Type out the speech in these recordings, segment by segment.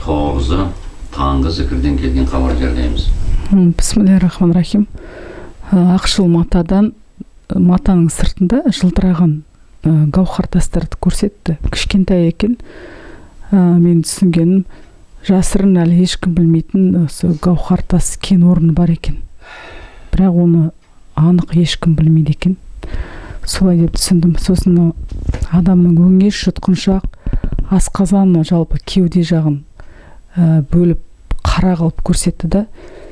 тоғызы таңғы зікірден келген хабар жерлейміз. Бисмиллахиррахманиррахим. Ақшыл матадан, матаның сыртында жылтыраған гауһар тастарды көрсетті. Кішкентай екен. Мен түсінгенім, жасырын әлі ешкім білмейтін гауһар тас кен орны бар екен. Бірақ оны анық ешкім білмейді екен. Солай деп түсіндім. Сосын адамның өңеш, жұтқыншақ, асқазаны жалпы кеуде жағын бөліп қара қылып көрсетті да.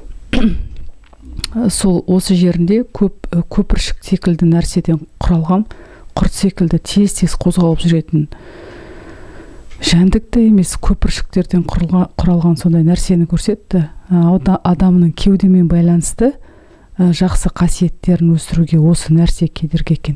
Сол осы жерінде көпіршік секілді нәрседен құралған, құрт секілді тез қозғалып жүретін, жәндікті емес көпіршіктерден құралған сондай нәрсені көрсетті. Адамның кеудемен байланысты жақсы қасиеттерін өсіруге осы нәрсе кедергі екен.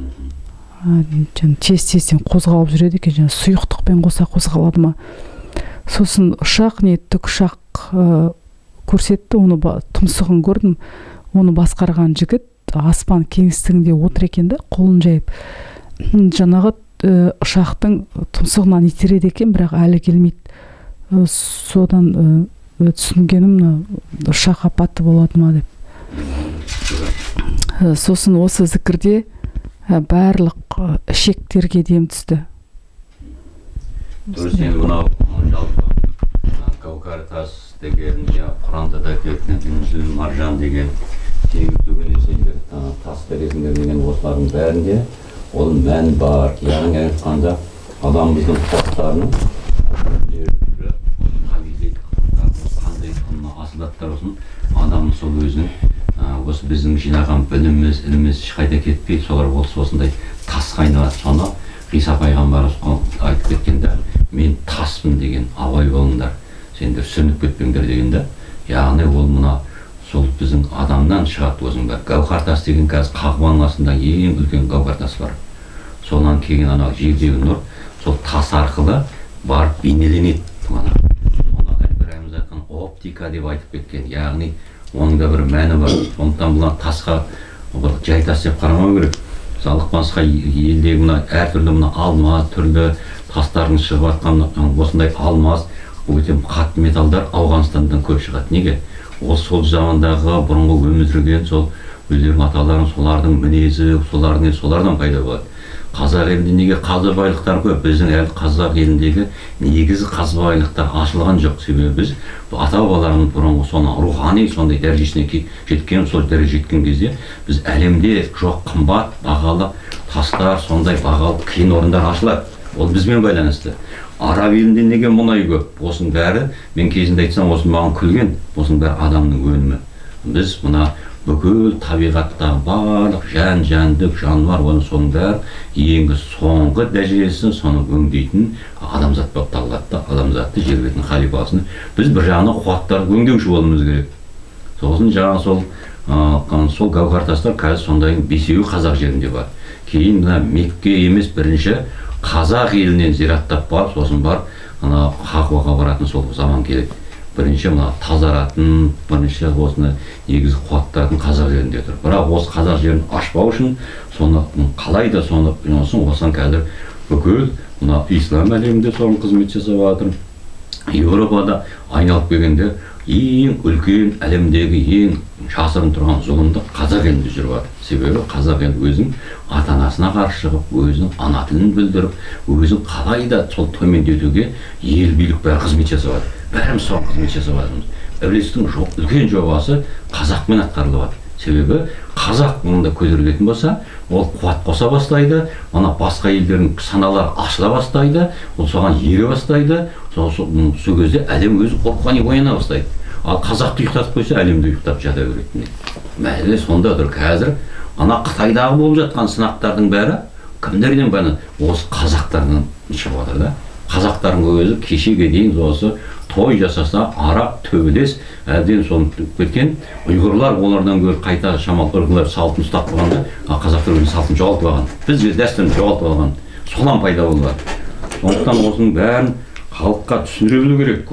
Тез-тезден қозғалып жүреді екен, сұйықтықпен қоса қозғалады ма. Сосын ұшақ, тікұшақ көрсетті, оны тұмсығын көрдім. Оны басқарған жігіт аспан кеңістігінде отыр екен да, қолын жайып. Жаңағы ұшақтың тұмсығынан итереді екен, бірақ әлі келмейді. Содан түсінгенім, ұшақ апаты болады ма деп. Сосын осы зікірде барлық ішектерге дем түсті. Дұрыс, енді мынау жалпы гауһар тас деген, Құранда да келген маржан деген, тас тәрізіндер деген осылардың бәрінде ол мән бар. Яғни айтқанда адамымыздың қуаттарының қандай асылаттар болсын, адамның сол өзінің осы біздің жинаған біліміміз, іліміміз ешқайда кетпейді. Солар болса осындай тасқа айналады. Соны Иса пайғамбарымыз айтып кеткенде, мен таспын деген, абай болыңдар, сендер сүрініп кетпеңдер дегенде, яғни ол мына сол біздің адамнан шығады өзіңдер. Гауһар тас деген қазір Қағбаның астында ең үлкен гауһар тас бар. Сонан кейін анау жердегі нұр сол тас арқылы барып бейнеленеді. Оны Ибраһим айтқан оптика деп айтып кеткен. Яғни оның да бір мәні бар. Сондықтан бұлар тасқа жай тас деп қарамау керек. Мысалы басқа елдегі мына әртүрлі мына алмаз түрлі тастардың шығып жатқан осындай алмаз, өте қатты металдар Ауғанстандан көп шығады. Неге? Ол сол замандағы бұрынғы өмір сүрген сол өздерінің аталарын, солардың мінезі, солардан пайда болады. Қазақ елінде неге қазба байлықтар көп? Біздің әлі қазақ еліндегі негізі қазба байлықтар ашылған жоқ. Себебі біз ата-бабаларымыз бұрынғы соны рухани сондай дәрежесіне жеткен, сол дәреже жеткен кезде біз әлемде жоқ қымбат бағалы тастар, сондай бағалы кен орындар ашылады. Ол бізбен байланысты. Араб елінде неге мұнай көп? Осының бәрі, мен кезінде айтсам, осының маған күлген, осының бәрі адамның өнімі. Біз мына бүкіл табиғаттағы барлық жәндік, жануар, оның соның бәрі ең соңғы дәрежесін соны өңдейтін адамзат болып табылады. Адамзатты жер бетінің халифасын біз бір жағынан қуаттарды өңдеуші болуымыз керек. Сосын жаңа сол гауһар тастар қазір сондай бесеуі қазақ жерінде бар. Кейін Мекке емес бірінші қазақ елінен зираттап барып, сосын барып Хақуаға баратын сол заман келеді. Бірінші тазаратын, бірінші осыны негізі қуаттардың қазақ жерінде тұр. Бірақ осы қазақ жерін ашпау үшін соны қалай да соны осыған қазір бүкіл ислам әлемінде соның қызмет жасап жатыр. Еуропада айналып келгенде ең үлкен әлемдегі ең жасырын тұрған зұлымдық қазақ елінде жүріп жатыр. Себебі қазақ елі өзінің ата-анасына қарсы шығып, өзінің ана тілін білдіріп, өзін қалай да сол төмендетуге ел билік бәрі қызмет жасап жатыр. Бәріміз соған қызмет жасап жатырмыз. Ібілістің үлкен жобасы қазақпен атқарылып жатыр. Себебі қазақ мұнда көтерілетін болса, ол қуат қоса бастайды, басқа елдердің саналары ашыла бастайды, ол соған ере бастайды, сол кезде әлем өзі рухани ояна бастайды. Ал қазақты ұйықтатып қойса, әлемді ұйықтап жата беретін. Мәселе сондадыр. Қазір Қытайдағы болып жатқан сынақтардың бәрі кімдерден бәрі осы қазақтардан шығып жатыр да. Қазақтардың өзі кешеге дейін осы той жасаса, арақ, төбелес, әбден соны кеткен. Ұйғырлар олардан гөрі қайта шамал ырғылар салтын ұстап қойғанда, қазақтар өзінің салтын жоғалтып алған. Біз дәстүрін жоғалтып алған. Солан пайда болды. Сондықтан осының бәрін халыққа түсіндіре білу керек.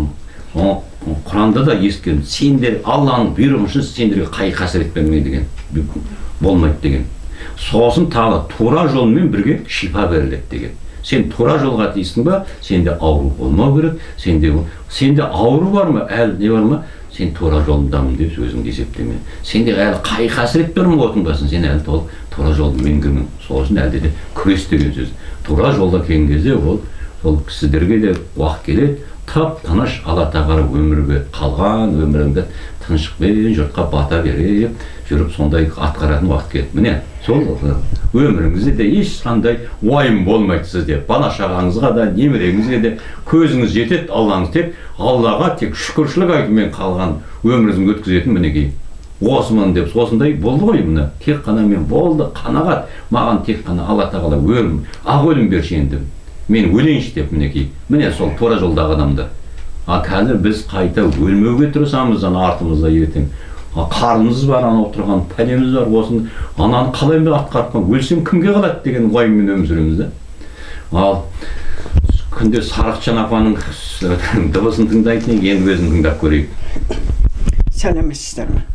Құранда да естіген, сендер Алланың бұйрығы үшін сендерге қасірет бермей деген, болмайды деген. Сосын тағы тура жолмен бірге шипа беріледі деген. Сен тура жолға дейсің ба, сенде ауру болмау керек, сенде ауру бар ма, әлі не бар ма, сен тура жолындамын деп өзіңді есептеме. Сенде әлі қай қасіреттерің отынбасын, сен әлі тура жолды меңгермең. Сол үшін әлде де күрес деген сөз. Тура жолда келген кезде ол кісілерге де уақыт келеді, тап тыныш Алла тағала өмірге қалған өміріңді тыныштықпен жұртқа бата беріп жүріп сондай атқаратын уақыт келеді. Міне сол өміріңізде де ешқандай уайым болмайды сізде. Бала шағаңызға да, немереңізге де көзіңіз жетеді, Аллаңыз тек Аллаға тек шүкіршілік айтумен қалған өміріңізді өткізетін мінекей. Осымын деп осындай болды ғой міне. Тек қана мен болды, қанағат. Маған тек қана Алла тағала ақ өлім берші енді. Мен өлейінші деп мінекей. Міне сол тура жолдағы адамдар. Қазір біз қайта өлмеуге тырысамыз, артымызда ертең. Қарнымыз бар, отырған пәлеміз бар, осыны ананы қалай мен атқарып өлсем кімге қалады деген уайыммен өмір сүреміз да. Ал күнде Сарықжан апаның дыбысын тыңдайтын енді өзін тыңдап көрейік. Сәлеметсіздер ме?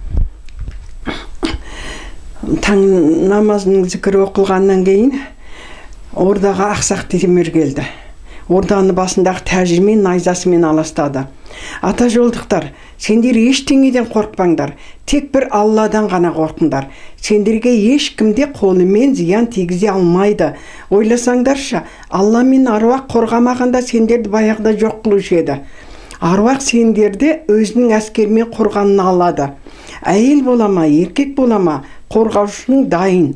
Таң намазының зікірі оқылғаннан кейін ордаға Ақсақ Темір келді. Орданы басындағы тәжімен, найзасымен аластады. Ата жолдықтар, сендер ештеңеден қорықпаңдар, тек бір Алладан ғана қорқыңдар. Сендерге ешкімде қолымен зиян тигізе алмайды. Ойласаңдаршы, Алла мен аруақ қорғамағанда сендерді баяғыда жоқ қылушы еді. Аруақ сендерді өзінің әскермен қорғанын алады. Әйел болама, еркек болама, қорғаушының дайын.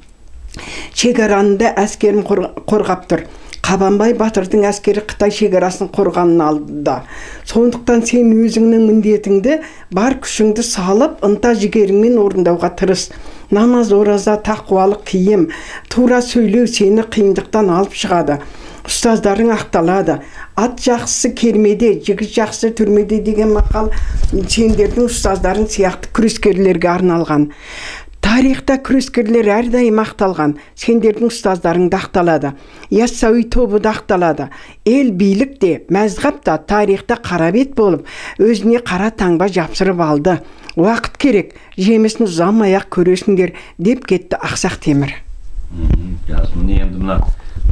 Шекаранында әскерін қорғап тұр. Қабанбай батырдың әскері Қытай шекарасын қорғанын алды. Сондықтан сен өзіңнің міндетіңді бар күшіңді салып, ынта жігеріңмен орындауға тырыс. Намаз, ораза, тақуалық, киім, тура сөйлеу сені қиындықтан алып шығады. Ұстаздарың ақталады. Ат жақсысы кермеде, жігіт жақсысы түрмеде деген мақал сендердің ұстаздарың сияқты күрескерлерге арналған. Тарихта күрескерлер әрдайым ақталған, сендердің ұстаздарың ақталады. Яссауи тобы ақталады. Ел билік те, мәзғап та тарихта қарабет болып, өзіне қара таңба жапсырып алды. Уақыт керек, жемісін ұзамай-ақ көресіңдер деп кетті Ақсақ Темір. Міне енді мына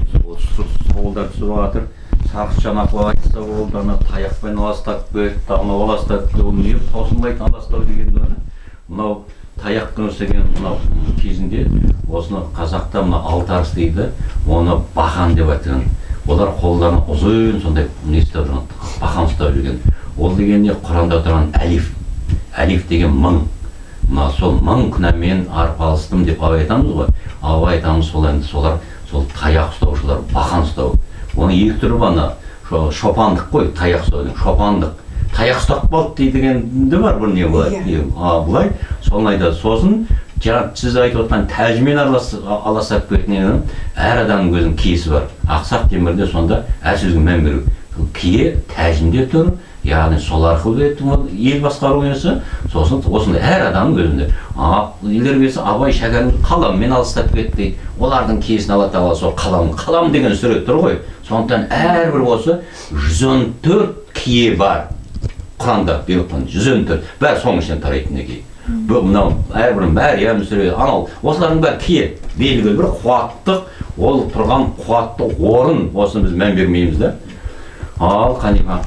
солдар түсіп жатыр. Сарықжан апа айтса болды, таяқпен аластап берді, аластап берді, оны не таусылмайтын аластау деген мынау таяқ күресеген мынау кезінде осыны қазақта мына алтарыс дейді, оны бақан деп айтқан. Олар қолдарына ұзын сондай не ұстап жүрген, бақан ұстап жүрген. Ол деген не Құранда тұрған әлиф. Әлиф деген мың. Мына сол мың күнәмен арпалыстым деп айтамыз ғой. Абай айтамыз солар сол таяқ ұстаушылар, бақан ұстау. Оны екі түрі бана шопандық қой, таяқ ұстаудың шопандық. Таяқ ұстап болды дегенде бар бір не болады. Бұлай сонайда сосын сіз айтып отқан тәжімен аласап кеткен әр адамның өзінің киесі бар. Ақсақ Темірде сонда әр сөзге мән беру. Кие тәжінде тұр, яғни сол арқылы ел басқару несі, сосын осындай әр адамның өзінде. Елер келсе Абай шәкәрім қаламмен алыстап кетті, олардың киесін ала тағала сол қалам деген сурет тұр ғой. Сондықтан әрбір осы 114 кие бар. Құранда берілген 114 бәрі соның ішінен тарайтын екен. Мынау әрбір Мәриям сүре, анау осылардың бәрі кие, белгілі бір қуаттық, ол тұрған қуатты орын, осыны біз мән бермейміз да. Ал қанима.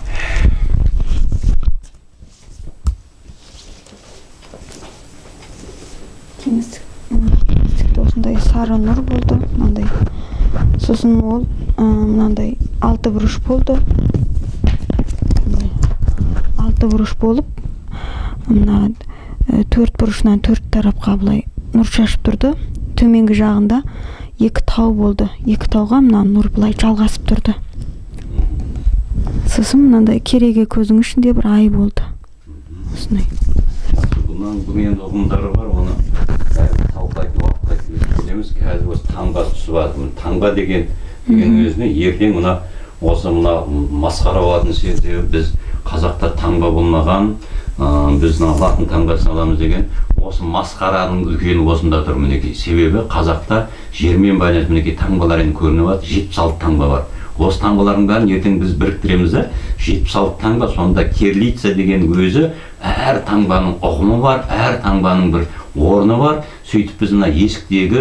Кеңістікте осындай сары нұр болды, мынандай. Сосын ол мынандай 6 бұрыш болды. 6 бұрыш болып, мына 4 бұрышынан 4 тарапқа былай нұр шашып тұрды. Төменгі жағында 2 тау болды. 2 тауға мына нұр былай жалғасып тұрды. Сосын мынандай кереге көзің ішінде бір ай болды. Осындай. Бұның ұғымдары бар, оны талқылайтын уақыт білеміз. Қазір осы таңба түсіп жатыр. Таңба деген өзіне ертең осы масқара болатын себебі біз қазақта таңба болмаған, біз латын таңбасын аламыз деген осы масқараның үлкені осында тұр мінекей. Себебі қазақта жермен байланысты мінекей таңбалар енді көрініп жатыр, 76 таңба бар. Осы таңбалардың бәрін ертең біз біріктіреміз де, 76 таңба, сонда кирлица деген өзі әр таңбаның ұғымы бар, әр таңбаның бір орны бар. Сөйтіп біз мына есіктегі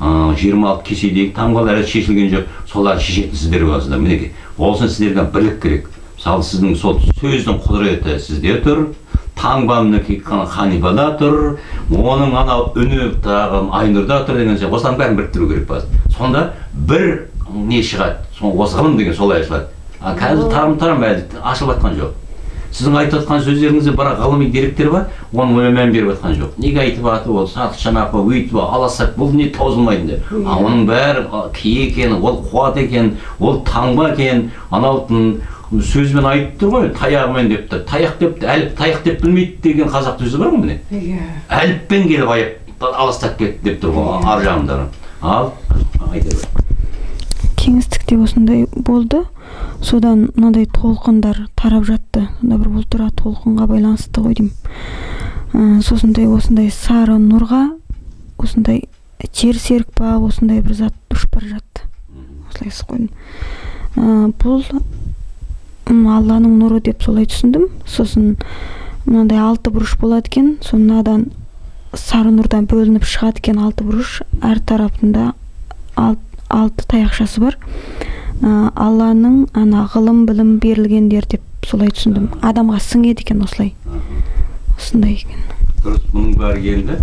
26 кеседегі таңбалар әлі шешілген жоқ, солар шешетін сіздер боласыздар. Мінекей, олсын сіздерге бірлік керек. Мысалы, сіздің сол сөздің құдіреті сізде тұр, таңба мінекей Ханифада тұр, оның анау үні тағы Айнұрда тұр деген сияқты, осылардың бәрін біріктіру керек болады. Сонда бір не шығады, осы ғылым деген солай ашылады. Қазір тарам әлі ашылып жатқан жоқ. Сіздің айтып жатқан сөздеріңізде бірақ ғылыми деректер бар, оның мән беріп жатқан жоқ. Неге айтып жатыр, ол сатқышанақ па, өйтіп аласақ, бұл не таусылмайды деп. Оның бәрі ки екен, ол қуат екен, ол таңба екен, анау сөзбен айтып тұр ғой, таяғымен депті. Таяқ депті, әліп таяқ деп білмейді деген қазақ сөзі бар ғой міне. Әліппен келіп аластап кетті деп тұр ғой, ар жағымдары. Ал, айта бер. Кеңістікте осындай болды. Содан мынандай толқындар тарап жатты. Сонда бір бұл тұра толқынға байланысты ғой деймін. Осындай сары нұрға осындай жер серік па, осындай бір зат ұшып бара жатты. Осылай қойдым. Бұл Алланың нұры деп солай түсіндім. Сосын мынандай 6 бұрыш болады екен. Сонадан сары нұрдан бөлініп шығады екен 6 бұрыш. Әр тарапында 6 таяқшасы бар. Алланың ғылым білім берілгендер деп солай түсіндім. Адамға сіңеді екен осылай. Осындай екен. Дұрыс, бұның бәрі енді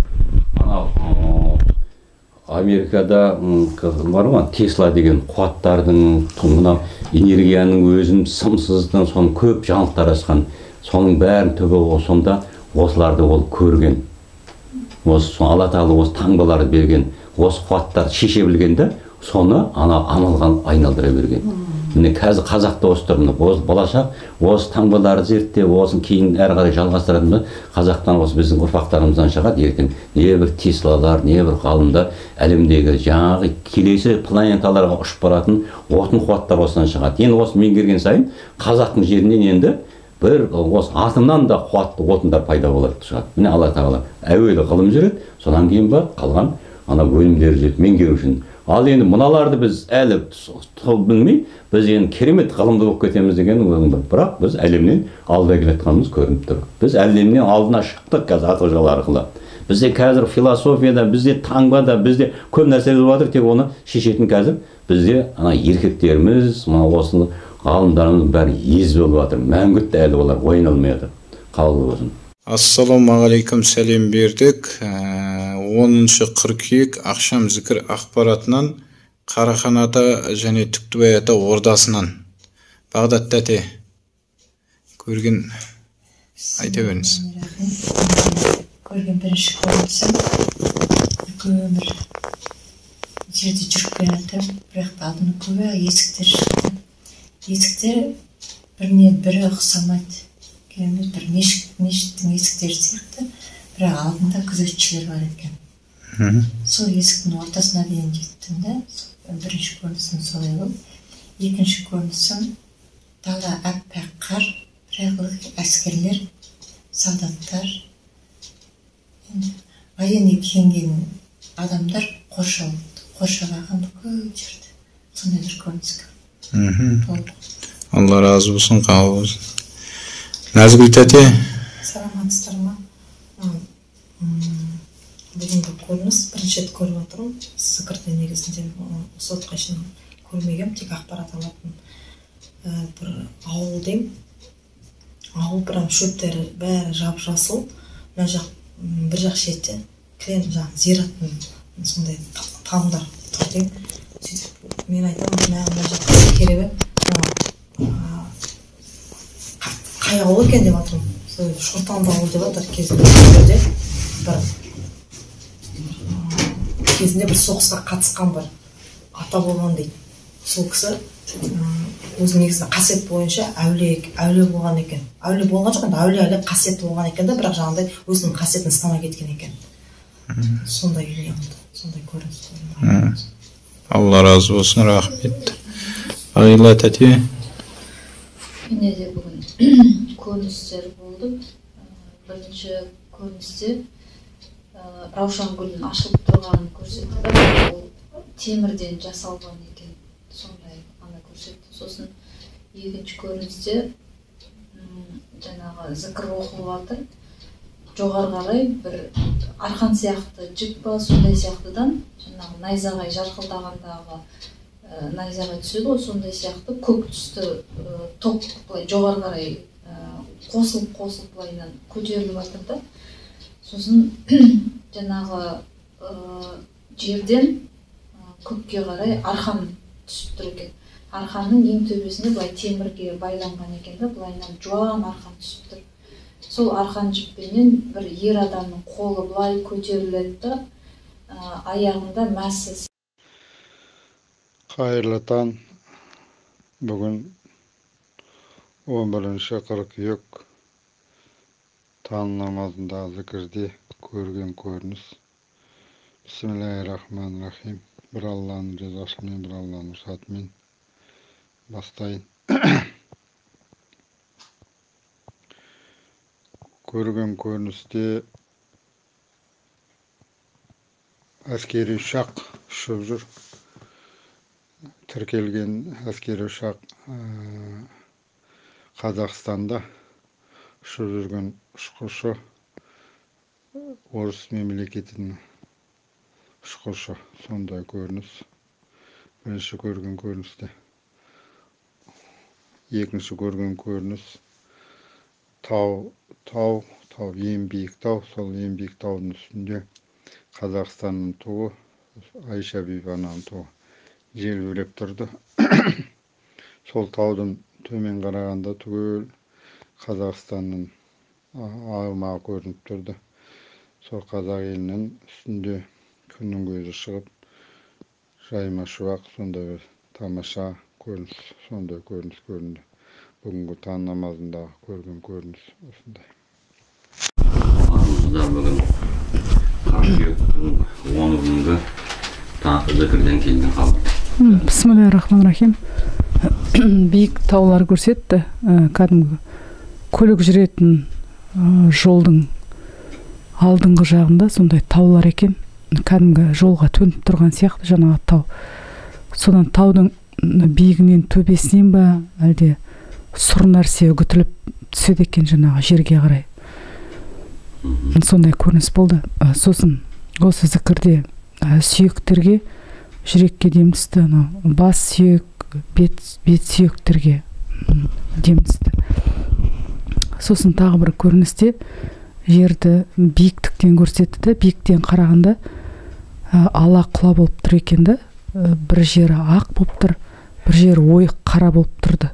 Америкада бар ғой, Тесла деген қуаттардың, мынау энергияның өзін сымсыздың, соның көп жаңалықтар ашқан. Соның бәрін түбі сонда осыларды ол көрген. Алла Тағала осы таңбаларды берген, осы қуаттарды шеше білгенде, соны амалға айналдыра берген. Міне қазір қазақта осы тұрмын, осы болашақ, осы таңбаларды зерттеп, осын кейін әрі қарай жалғастыратынды, қазақтан осы біздің ұрпақтарымыздан шығады ертең. Не бір Теслалар, не бір ғалымдар, әлемдегі жаңағы келесі планеталарға ұшып баратын отын қуаттар осыдан шығады. Енді осы меңгерген сайын қазақтың жерінен енді бір осы атомнан да қуатты отындар пайда болады шығады. Міне Алла Тағала әуелі ғылым жүреді, содан кейін ба қалған бөлімдер жүреді меңгеру үшін. Ал енді мыналарды біз әлі білмей, біз енді керемет ғылымды болып кетеміз деген ойым бар. Бірақ біз әлемнен алда келе жатқанымыз көрініп тұр. Біз әлемнен алдына шықтық қазір аты жол арқылы. Бізде қазір философияда, бізде таңбада, бізде көп нәрселер бар, тек оны шешетін қазір бізде еркектеріміз, осы ғалымдарымыз бәрі ез болып жатыр. Мәңгүрт әлі олар ойналмай жатыр. Қабыл болсын. Ассалаумағалейкум, сәлем бердік. 10 қыркүйек ақшам зікір ақпаратынан Қараханата және Түктібай-ата ордасынан. Бағдат тәте көрген айта беріңіз. Көрген бірінші көрінсім, үлкен бір жерде жүріп келе жатыр, бірақ алдымда көбі есіктер шықты. Есіктер бірінен бірі ұқсамайды. Керемет бір мешіттің есіктері сияқты, бірақ алдында күзетшілер бар екен. Сол есіктің ортасына дейін жеттім да, бірінші көрінісім солай болды. Екінші көрінісім дала әппақ қар, бірақ әскерлер, солдаттар, военный киінген адамдар қоршаған бүкіл жерді. Сондай бір көрінісі. Алла разы болсын, қабыл болсын. Назгүл тәте. Саламатсыздар ма? Бүгінгі көрініс бірінші рет көріп отырмын. Зікірді негізінде осы уақытқа шейін көрмегенмін, тек ақпарат алатын бір ауыл деймін. Ауыл бірақ шөптері бәрі жап-жасыл. Бір жақ шетте кілем зираттың сондай тамдар тұр деймін. Сөйтіп мен айтамын, мына жаққа керемет қай ауыл екен деп жатырмын. Шортанды ауыл деп жатыр кезінде бір соғысқа қатысқан бір ата болған дейді. Сол кісі өзінің негізі қасиет бойынша әулие болған екен. Әулие болған жоқ, әулие қасиетті болған екен да, бірақ жаңағыдай өзінің қасиетін ұстамай кеткен екен. Сондай көрініс. Алла разы болсын, рахмет. Ағила тәте. Менде де бүгін көріністер болды. Бірінші көріністе раушан гүлдің ашылып тұрғанын көрсетті. Ол темірден жасалған екен. Сондай көрсетті. Сосын екінші көріністе жаңағы зікір оқылып жатыр. Жоғары қарай бір арқан сияқты жіп па сондай сияқтыдан жаңағы найзағай жарқылдағандағы найзағай түседі ғой, сондай сияқты көк түсті топ былай жоғары қарай қосылып былайынан көтеріліп жатыр да. Сосын жаңағы жерден көкке қарай арқан түсіп тұр екен. Арқанның ең төбесінде былай темірге байланған екен да, былайынан жуан арқан түсіп тұр. Сол арқан жіппенен бір ер адамның қолы былай көтеріледі да, аяғында мәсі. Қайырлы таң. Бүгін 11 қыркүйек таң намазында зікірде көрген көрініс. Бисмиллахир-рахманир-рахим. Bir Allah'ın rızasымен, bir Allah'ın rızasымен бастайын. Көрген көріністе әскери ұшақ ұшып жүр. Тіркелген әскери ұшақ Қазақстанда ұшып жүрген ұшқышы орыс мемлекетінің ұшқышы. Сондай көрініс. Бірінші көрген көріністе. Екінші көрген көрініс тау, ең биік тау. Сол ең биік таудың үстінде Қазақстанның туы, Айша бибаның туы желбіреп тұрды. Сол таудың төмен қарағанда түгел Қазақстанның аумағы көрініп тұрды. Сол қазақ елінің үстінде күннің көзі шығып, жайма шуақ, сондай бір тамаша көрініс, сондай көрініс көрінді. Бүгінгі таң намазында көрген көрініс осындай. Арамызда бүгін қыркүйектің 10 күнгі зікірден келген хабар. Бисмиллахир-рахманир-рахим. Биік таулар көрсетті. Кәдімгі көлік жүретін жолдың алдыңғы жағында сондай таулар екен. Кәдімгі жолға төніп тұрған сияқты жаңағы тау. Содан таудың биігінен, төбесінен ба, әлде сұр нәрсе үгітіліп түседі екен жаңағы жерге қарай. Сондай көрініс болды. Сосын осы зікірде сүйектерге, жүрекке дем түсті. Бас сүйек, бет сүйектерге дем түсті. Сосын тағы бір көріністе жерді биіктіктен көрсетті де, биіктен қарағанда ала құла болып тұр екен де. Бір жері ақ болып тұр, бір жері ойық қара болып тұрды.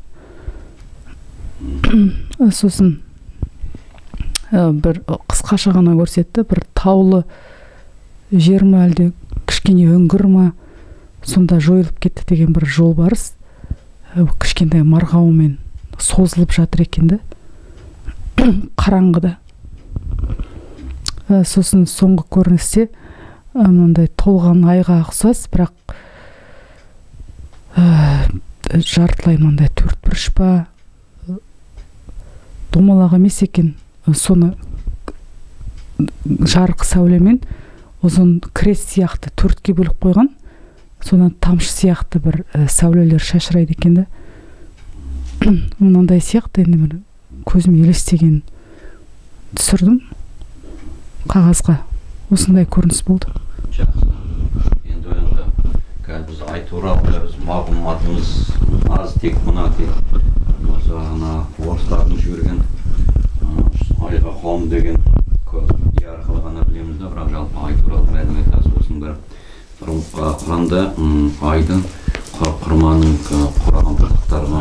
Сосын бір қысқаша ғана көрсетті, бір таулы жер ма әлде кішкене үңгір ма, сонда жойылып кетті деген бір жолбарыс кішкентай марғаумен созылып жатыр екен де, қараңғыда. Сосын соңғы көріністе мынандай толған айға ұқсас, бірақ жартылай мынандай төртбұрыш па, домалақ емес екен. Соны жарық сәулемен ұзын крест сияқты төртке бөліп қойған. Содан тамшы сияқты бір сәулелер шашырайды екен де. Мынандай сияқты енді бір көзім елестеген түсірдім қағазға. Осындай көрініс болды. Жақсы. Енді қазір біз айтуырамыз, мағлұматымыз аз, тек мына тек осы орыстардың жіберген айға қом деген арқылы ғана білеміз да, бірақ жалпы ай туралы мәлімет аз. Осының бір Құранда айдың құрманың құраған бұтақтарына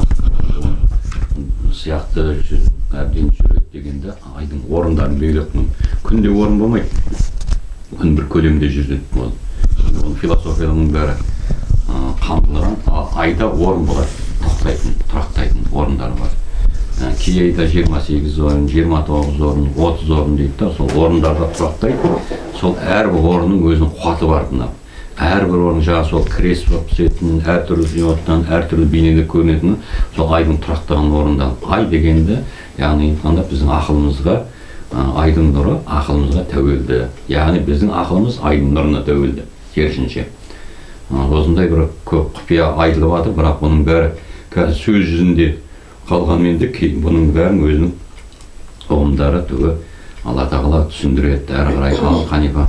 сияқты әбден жүреді дегенде айдың орындарын белгілеп, күнде орын болмайды, күн бір көлемде жүреді. Оның философияның бәрі қамтылған, айда орын болады, тұрақтайтын орындары бар. Кей айда 28 орын, 29 орын, 30 орын дейді да, сол орындарда тұрақтайды. Сол әрбір орынның өзінің қуаты бар. Әрбір орын жаңа сол крест болып түсетін, әртүрлі зиоттан, әртүрлі бейнеде көрінетін, сол айдың тұрақтаған орындан. Ай дегенде, яғни біздің ақылымызға, айдың нұры ақылымызға тәуелді. Яғни біздің ақылымыз айдың нұрына тәуелді, керісінше. Осындай бір көп құпия айтылып жатыр, бірақ бұның бәрі қазір сөз жүзінде қалғанмен де бұның бәрін өзінің ұғымдары түгі Алла тағала түсіндіреді әрі қарай. Ал Қанипа.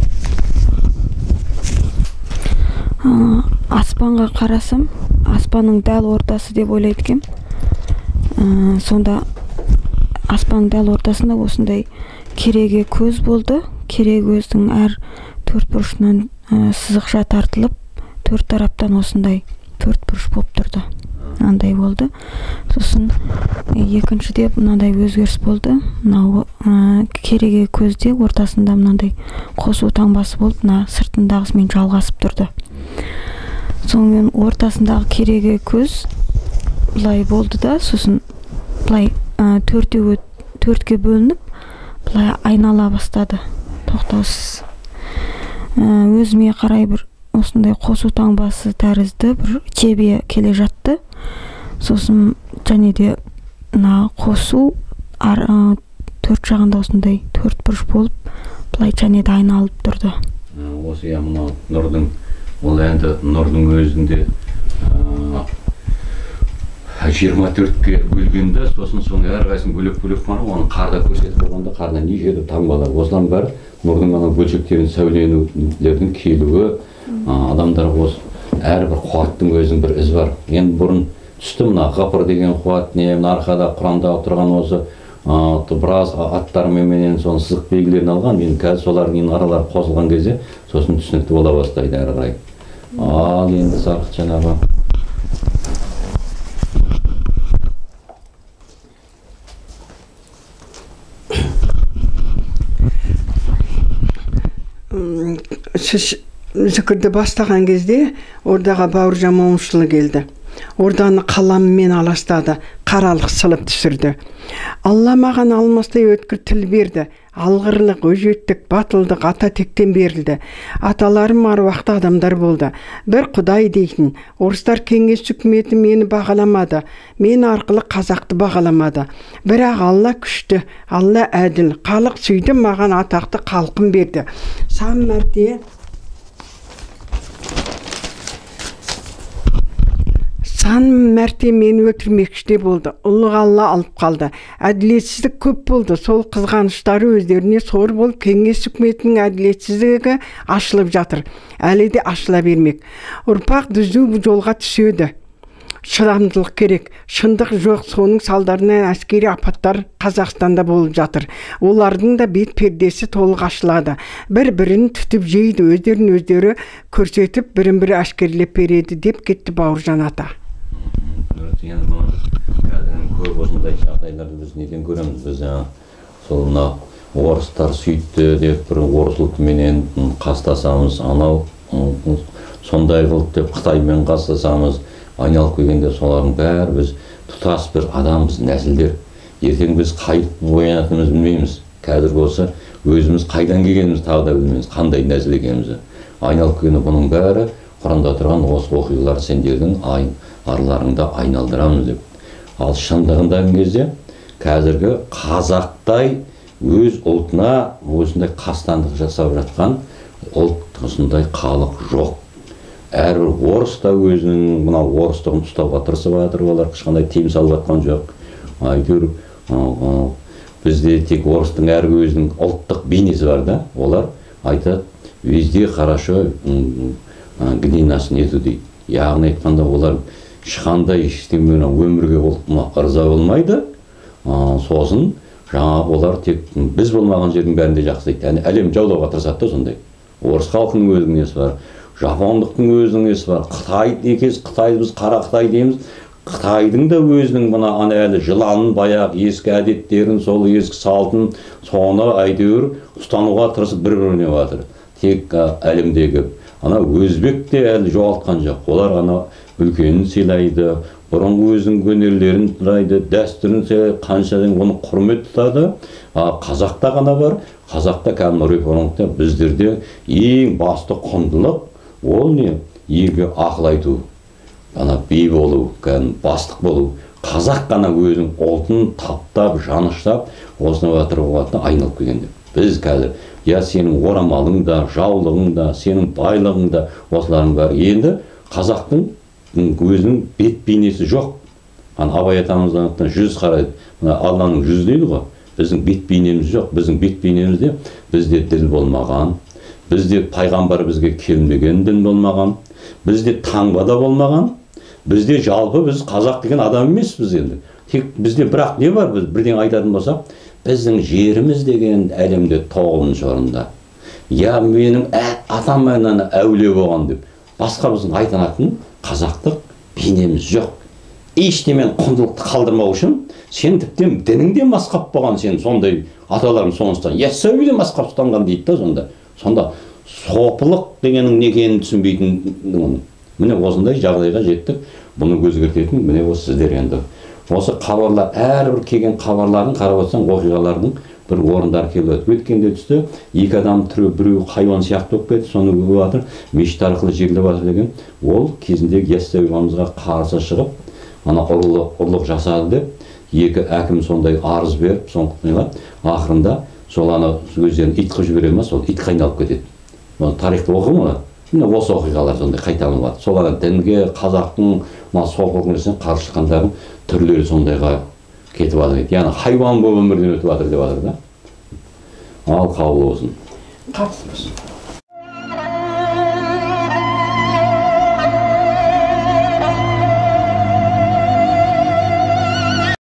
Аспанға қарасам, аспанның дәл ортасы деп ойлайды екем. Сонда аспанның дәл ортасында осындай кереге көз болды. Кереге көздің әр төрт бұрышынан сызықша тартылып, төрт тараптан осындай төрт бұрыш болып тұрды. Андай болды. Сосын екіншіде мынандай өзгеріс болды. Мынау кереге көзде ортасында мынандай қосу таңбасы болды. Мына сыртындағысымен жалғасып тұрды. Сонымен ортасындағы кереге көз былай болды да, сосын былай төртке бөлініп, былай айнала бастады, тоқтаусыз. Өзіме қарай бір осындай қосу таңбасы тәрізді бір тебе келе жатты. Сосын және де қосу төрт жағында осындай төрт бұрыш болып, былай және де айналып тұрды. Осы мынау нұрдың, ол енді нұрдың өзінде 24-ке бөлгенде, сосын соның әрқайсысын бөлек-бөлек бар, оны қарда көрсетіп болғанда, қарда нешеді таңбалар. Осылан бәрі нұрдың ана бөлшектерін сәуленулердің келуі, адамдар осы әрбір қуаттың өзінің бір із бар. Енді бұрын түсті мына ғапыр деген қуат, арқада Құранда отырған осы біраз аттарменен соның сызық белгілерін алған, енді қазір солардың аралары қосылған кезде сосын түсінікті бола бастайды әрі қарай. Ал енді Сарқыт жаңағы сіз зікірді бастаған кезде ордаға Бауыржан Момышұлы келді. Орданы қаламымен аластады, қаралық сылып түсірді. Алла маған алмастай өткір тіл берді. Алғырлық, өжеттік, батылдық ата тектен берілді. Аталарым аруақты адамдар болды. Бір Құдай дейтін. Орыстар кеңес үкіметі мені бағаламады. Мен арқылы қазақты бағаламады. Бірақ Алла күшті, Алла әділ. Халық сүйді, маған атақты халқым берді. Сан мәрте мені өлтірмекші болды. Ұлық Алла алып қалды. Әділетсіздік көп болды. Сол қызғаныштары өздеріне сор болып, кеңес үкіметінің әділетсіздігі ашылып жатыр. Әлі де ашыла бермек. Ұрпақ дүзу жолға түседі. Шыдамдылық керек. Шындық жоқ, соның салдарынан әскери апаттар Қазақстанда болып жатыр. Олардың да бет пердесі толық ашылады. Бір-бірін түтіп жейді, өздерін өздері көрсетіп, бірін-бірі әшкерлеп береді деп кетті Бауыржан ата. Енді бұны қазір көп осындай жағдайларды біз неден көреміз? Біз сол орыстар сөйтті деп бір орыс ұлтыменен қастасамыз, анау сондай қылып деп Қытаймен қастасамыз, айналып келгенде солардың бәрі біз тұтас бір адамбыз, нәсілдер. Ертең біз қайтып оянатынымызды білмейміз. Қазір осы өзіміз қайдан келгенімізді тағы да білмейміз, қандай нәсіл екенімізді. Айналып келгенде бұның бәрі Құранда тұрған осы оқиғалар сендердің арларыңда айналдырамыз деп. Ал шындығындағы кезде қазіргі қазақтай өз ұлтына осындай қастандық жасап жатқан ұлт осындай халық жоқ. Әрбір орыс та өзінің мына орыстығын ұстауға тырысып жатыр, олар ешқандай тыйым салып жатқан жоқ. Әйтеуір бізде тек орыстың әрбір өзінің ұлттық бейнесі бар да, олар айтады, везде хорошо, где нас нету дейді. Яғни айтқанда олар ешқандай ештеңемен өмірге ырза болмайды. Сосын жаңағы олар тек біз болмаған жердің бәрінде жақсы дейді. Яғни әлем жаулауға тырысады да сондай. Орыс халқының өзінің несі бар, жапондықтың өзінің несі бар, Қытай екенбіз, Қытай біз қара Қытай дейміз. Қытайдың да өзінің мына әлі жыланын баяғы ескі әдеттерін, сол ескі салтын соны әйтеуір ұстануға тырысып бір-біріне жатыр. Тек әлемдегі ана өзбек те әлі жоғалтқан жоқ. Олар ана үлкенін сыйлайды, бұрынғы өзінің өнерлерін сыйлайды, дәстүрін сыйлайды, қаншадан оны құрмет тұтады. Қазақта ғана бар, қазақта кәдімгі реформалықта біздерде ең басты құндылық ол не? Елге ақыл айту, ана би болу, кәдімгі бастық болу. Қазақ қана өзінің ұлтын таптап, жаныштап, осыны батырып айналып келгенде. Біз қазір я сенің орамалың да, жаулығың да, сенің байлығың да, осыларың бар. Енді қазақтың өзінің бет бейнесі жоқ. Абай атамыздан жүз қарайды. Алланың жүзі дейді ғой. біздің бет бейнеміз жоқ. Біздің бет бейнемізде бізде діл болмаған, бізде пайғамбар бізге келмеген, дін болмаған, бізде таңба да болмаған, бізде жалпы біз қазақ деген адам емеспіз енді. Тек бізде бірақ не бар, біз бірден айтатын болсақ, біздің жеріміз деген әлемде 9-шы орында. Я менің атам менен әулие болған деп. Басқа біздің айтанатын қазақтық бейнеміз жоқ. Ештемен құндылықты қалдырмау үшін, сен тіптен дініңде масқап болған, сен сондай аталарым соңыстан, Яссауи де масқап ұстанған дейді да сонда. Сонда сопылық дегеннің не екенін түсінбейтін. Міне осындай жағдайға жеттік. Бұны өзгертетін міне осы сіздер енді. Осы хабарлар, әрбір келген хабарларын қарап отырсаң, оқиғалардың бір орындар келіп өткенде түсті. 2 адам түрі, біреу хайуан сияқты болып кетті, соны көріп жатыр, мешіт арқылы жерлеп жатыр деген. Ол кезіндегі Яссауи имамымызға қарсы шығып, ана ұрлық жасады деп, 2 әкім сондай арыз беріп, соңғы ақырында сол ана өздерін ит қылып жібере ма, сол итке айналып кетеді. Тарихты оқыма ма? Міне осы оқиғалар сондай қайталанып жатыр. Сол дінге, қазақтың сопылық нәрсені қарсы шыққандардың түрлері сондайға кетіп жатыр. Яғни хайуан болып өмірден өтіп жатыр деп жатыр да. Ал қабыл болсын. Қабыл болсын.